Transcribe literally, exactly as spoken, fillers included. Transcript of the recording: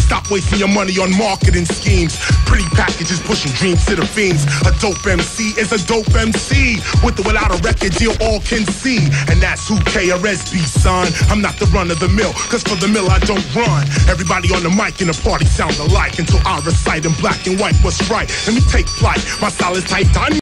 Stop wasting your money on marketing schemes. Pretty packages pushing dreams to the fiends. A dope M C is a dope M C. With or without a record deal, all can see. And that's who K R S be, son. I'm not the run of the mill, cause for the mill I don't run. Everybody on the mic in the party sound alike until I recite in black and white what's right. Let me take flight. My style is tight.